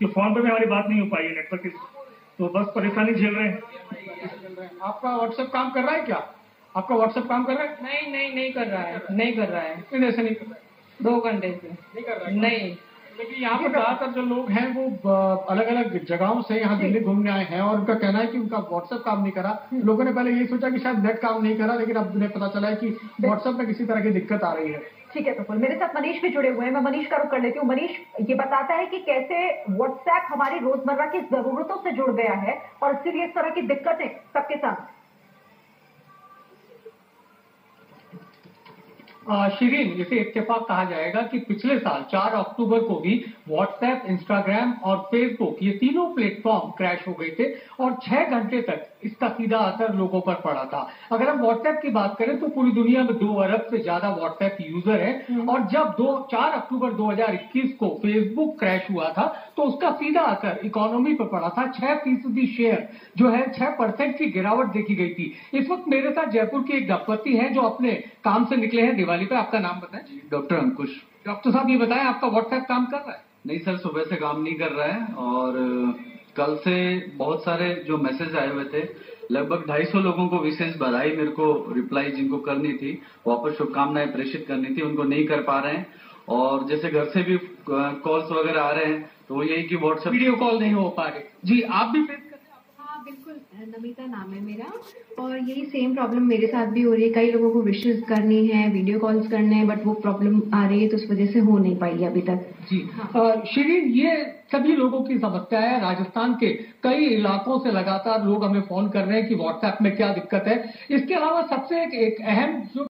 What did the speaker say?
कि फोन पे भी हमारी बात नहीं हो पाई है नेटवर्क की, तो बस परेशानी झेल रहे हैं। आपका व्हाट्सएप काम कर रहा है क्या? आपका व्हाट्सएप काम कर रहा है? नहीं कर रहा है, नहीं कर रहा है। कितने देर से नहीं कर रहा है? 2 घंटे से नहीं कर रहा है? नहीं। लेकिन यहाँ पर ज्यादातर जो लोग हैं वो अलग अलग जगहों से यहाँ दिल्ली घूमने आए हैं और उनका कहना है कि उनका व्हाट्सएप काम नहीं करा। लोगों ने पहले यही सोचा कि शायद नेट काम नहीं करा, लेकिन अब उन्हें पता चला है कि व्हाट्सएप में किसी तरह की दिक्कत आ रही है। ठीक है, तो मेरे साथ मनीष भी जुड़े हुए हैं, मैं मनीष का रुख कर लेती हूँ। मनीष ये बताता है कि कैसे व्हाट्सएप हमारी रोजमर्रा की जरूरतों से जुड़ गया है और इसीलिए इस तरह की दिक्कतें सबके साथ। शिरीन, इसे इत्तेफाक कहा जाएगा कि पिछले साल 4 अक्टूबर को भी व्हाट्सएप, इंस्टाग्राम और फेसबुक ये तीनों प्लेटफॉर्म क्रैश हो गए थे और 6 घंटे तक इसका सीधा असर लोगों पर पड़ा था। अगर हम व्हाट्सएप की बात करें तो पूरी दुनिया में 2 अरब से ज्यादा व्हाट्सएप यूजर है और जब 4 अक्टूबर 2021 को फेसबुक क्रैश हुआ था तो उसका सीधा असर इकोनॉमी पर पड़ा था। 6% शेयर जो है 6% की गिरावट देखी गई थी। इस वक्त मेरे साथ जयपुर के एक दंपति हैं जो अपने काम से निकले हैं दिवाली पे। आपका नाम बताएं। डॉक्टर अंकुश। डॉक्टर साहब ये बताएं, आपका व्हाट्सएप काम कर रहा है? नहीं सर, सुबह से काम नहीं कर रहा है और कल से बहुत सारे जो मैसेज आए हुए थे, लगभग 250 लोगों को विशेष बधाई मेरे को रिप्लाई जिनको करनी थी, वापस शुभकामनाएं प्रेषित करनी थी, उनको नहीं कर पा रहे हैं। और जैसे घर से भी कॉल्स वगैरह आ रहे हैं तो वो यही कि व्हाट्सएप वीडियो कॉल नहीं हो पा रहे। जी, आप भी फेस कर रहे हैं? हाँ बिल्कुल, नमिता नाम है मेरा और यही सेम प्रॉब्लम मेरे साथ भी हो रही है। कई लोगों को विशेष करनी है, वीडियो कॉल्स करने हैं, बट वो प्रॉब्लम आ रही है तो उस वजह से हो नहीं पाई अभी तक। जी हाँ। शिरीन, ये सभी लोगों की समस्या है। राजस्थान के कई इलाकों से लगातार लोग हमें फोन कर रहे हैं कि व्हाट्सएप में क्या दिक्कत है। इसके अलावा सबसे एक अहम जो